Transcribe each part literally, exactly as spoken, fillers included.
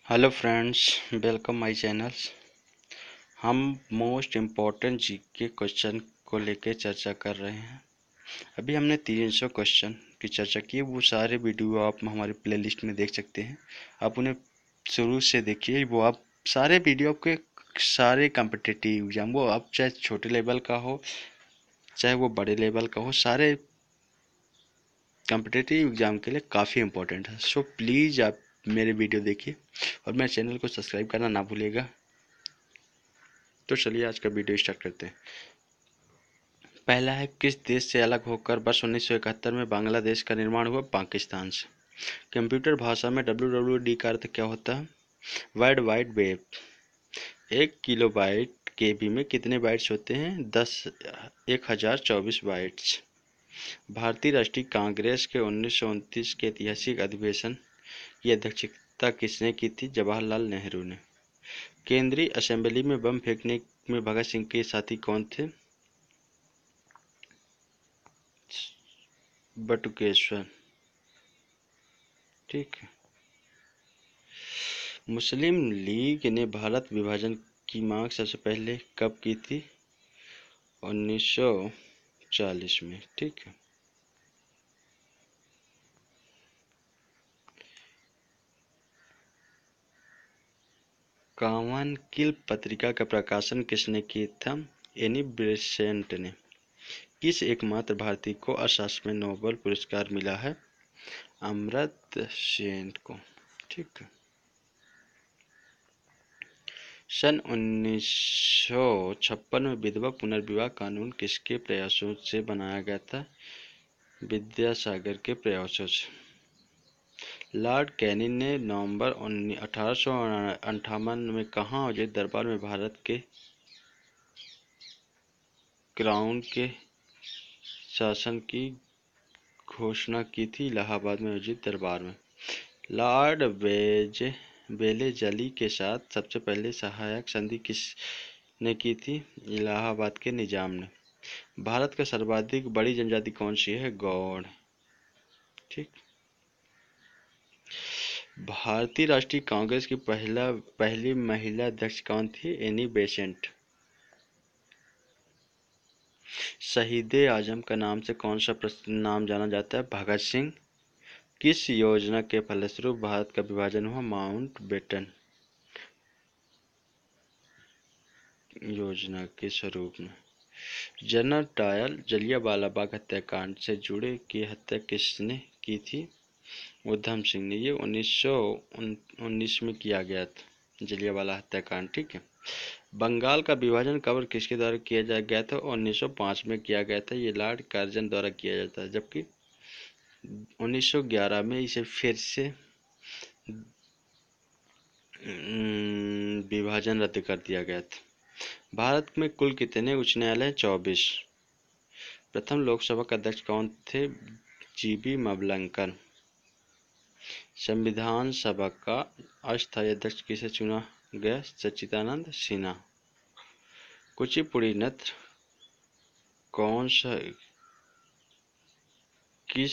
Hello friends, welcome my चैनल। हम most important GK question को लेकर चर्चा कर रहे हैं। अभी हमने तीन सौ क्वेश्चन की चर्चा की। वो सारे वीडियो आप हमारे प्लेलिस्ट में देख सकते हैं। आप उन्हें शुरू से देखिए। वो आप सारे वीडियो आपके सारे कॉम्पिटिटिव एग्जाम, वो आप चाहे छोटे लेवल का हो चाहे वो बड़े लेवल का हो, सारे कॉम्पिटिटिव एग्जाम के लिए काफ़ी इंपॉर्टेंट है। सो प्लीज़ आप मेरे वीडियो देखिए और मेरे चैनल को सब्सक्राइब करना ना भूलिएगा। तो चलिए आज का वीडियो स्टार्ट करते हैं। पहला है, किस देश से अलग होकर वर्ष उन्नीस सौ इकहत्तर में बांग्लादेश का निर्माण हुआ? पाकिस्तान से। कंप्यूटर भाषा में डब्ल्यू डब्ल्यू डी का अर्थ क्या होता है? World wide web. एक किलोबाइट केबी में कितने बाइट्स होते हैं? दस एक हजार चौबीस बाइट्स। भारतीय राष्ट्रीय कांग्रेस के उन्नीस सौ उनतीस के ऐतिहासिक अधिवेशन की अध्यक्षता किसने की थी? जवाहरलाल नेहरू ने। केंद्रीय असेंबली में बम फेंकने में भगत सिंह के साथी कौन थे? बटुकेश्वर। ठीक है। मुस्लिम लीग ने भारत विभाजन की मांग सबसे पहले कब की थी? उन्नीस सौ चालीस में। ठीक है। कावानकिल पत्रिका का प्रकाशन किसने किया था? एनी बेसेंट ने। किस एकमात्र भारतीय को अर्थशास्त्र में नोबेल पुरस्कार मिला है? अमर्त्य सेन को। ठीक है। सन उन्नीस सौ छप्पन में विधवा पुनर्विवाह कानून किसके प्रयासों से बनाया गया था? विद्यासागर के प्रयासों से। लॉर्ड कैनिंग ने नवंबर अठारह सौ अंठावन में कहाँ आयोजित दरबार में भारत के क्राउन के शासन की घोषणा की थी? इलाहाबाद में आयोजित दरबार में। लॉर्ड वेजे वेलेजली के साथ सबसे पहले सहायक संधि किसने की थी? इलाहाबाद के निजाम ने। भारत का सर्वाधिक बड़ी जनजाति कौन सी है? गौड़। ठीक। भारतीय राष्ट्रीय कांग्रेस की पहला पहली महिला अध्यक्ष कौन थी? Annie Besant. शहीद आजम का नाम से कौन सा नाम जाना जाता है? भगत सिंह। किस योजना के फलस्वरूप भारत का विभाजन हुआ? माउंटबेटन योजना के स्वरूप में। जनरल डायर जलियांवाला बाग हत्याकांड से जुड़े की हत्या किसने की थी? उधम सिंह ने। ये उन्नीस सौ उन्नीस में किया गया था जलियांवाला हत्याकांड। ठीक है। बंगाल का विभाजन कब और किसके द्वारा किया जा गया था? उन्नीस सौ पाँच में किया गया था। ये लॉर्ड कार्जन द्वारा किया जाता है, जबकि उन्नीस सौ ग्यारह में इसे फिर से विभाजन रद्द कर दिया गया था। भारत में कुल कितने उच्च न्यायालय? चौबीस। प्रथम लोकसभा का अध्यक्ष कौन थे? जीबी मवलंकर। संविधान सभा का अस्थायी अध्यक्ष किसे चुना गया? सच्चिदानंद सिन्हा। कुचिपुड़ी नृत्य कौन सा किस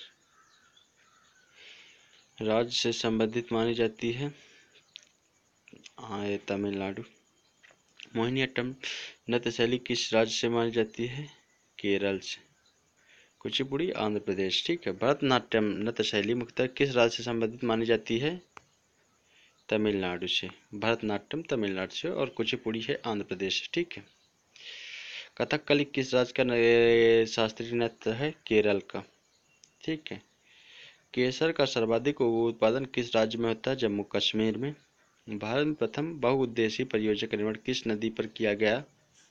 राज्य से संबंधित मानी जाती है? हाँ, तमिलनाडु। मोहिनीअट्टम नृत्य शैली किस राज्य से मानी जाती है? केरल से। कुचिपुड़ी आंध्र प्रदेश। ठीक है। भरतनाट्यम नृत्य शैली मुख्यतः किस राज्य से संबंधित मानी जाती है? तमिलनाडु से। भरतनाट्यम तमिलनाडु से और कुचिपुड़ी है आंध्र प्रदेश से। ठीक है। कथकली किस राज्य का शास्त्रीय नृत्य है? केरल का। ठीक है। केसर का सर्वाधिक उत्पादन किस राज्य में होता है? जम्मू कश्मीर में। भारत में प्रथम बहुउद्देशीय परियोजना का निर्माण किस नदी पर किया गया?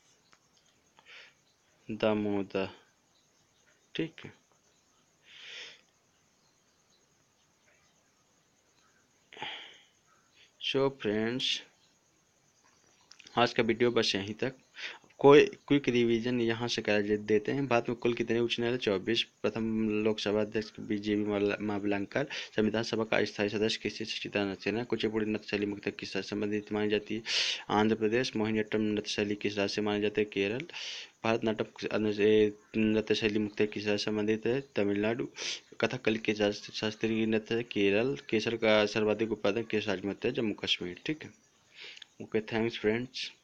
दामोदर। ठीक है। सो फ्रेंड्स, आज का वीडियो बस यहीं तक। कोई क्विक रिवीजन यहाँ से कर देते हैं। भारत में कुल कितने उच्च न्यायालय? चौबीस। प्रथम लोकसभा अध्यक्ष बीजेपी मावलंकर। संविधान सभा का स्थायी सदस्य किसी सच्चिदानंद सिन्हा। कुचिपुड़ी नृत्य शैली मुख्यतः किस राज्य से संबंधित मानी जाती है? आंध्र प्रदेश। मोहिनीअट्टम नृत्य शैली किस राज्य से मानी जाती है? केरल। भारतनाट्यम से नृत्य शैली मुख्यतः किस राज्य से संबंधित है? तमिलनाडु। कथकली के शास- शास्त्रीय नृत्य है केरल। केसर का सर्वाधिक उत्पादन किस राज्य में होता है? जम्मू कश्मीर। ठीक है, ओके, थैंक्स फ्रेंड्स।